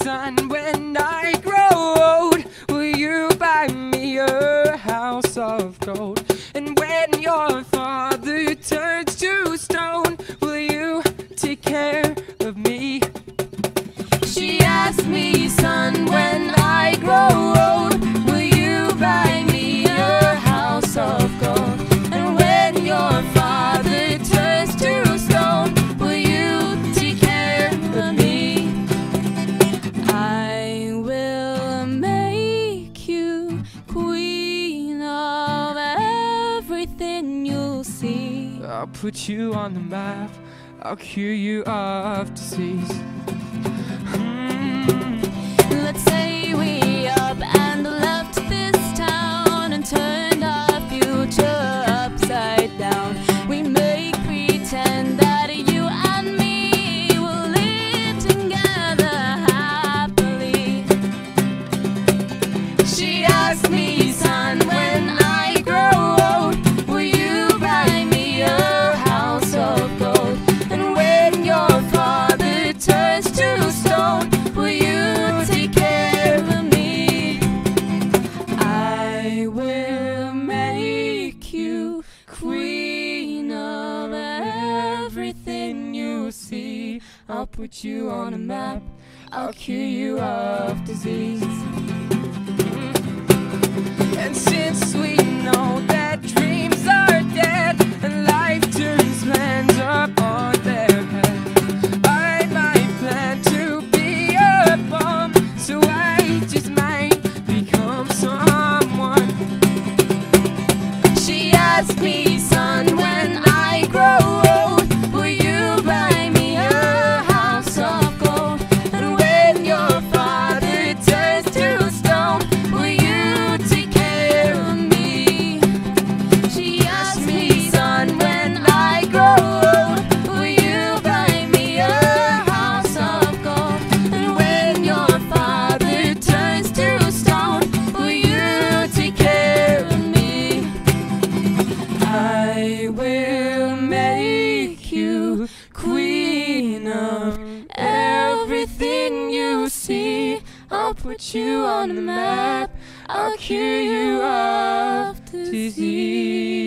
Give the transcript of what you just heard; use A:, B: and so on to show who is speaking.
A: son, when I grow old, will you buy me a house of gold? And when your father turns to stone, will you take care of me? She asked me, son, when I grow old, will you buy me a house of gold? And when your father turns to stone, will you take care of me?
B: I will make you queen of everything you'll see.
A: I'll put you on the map, I'll cure you of disease.
B: Let's say we up and left this town and turned our future upside down. We make pretend that you and me will live together happily.
A: She asked me, son, when I grow old, will you buy me a house of gold? And when your father turns to stone, will you take care of me?
B: I will make you queen of everything you see.
A: I'll put you on a map, I'll cure you of disease. And since we know that dreams are dead and life turns plans upon their head, I might plan to be a bomb, so I just might become someone. She asked me, son, when I grow old, will you buy me a house of gold? And when your father turns to stone, will you take care of me? She asked me, son, when I grow old, will you buy me a house of gold? And when your father turns to stone, will you take care of me? I will make you queen of everything you see. I'll put you on the map, I'll cure you of disease.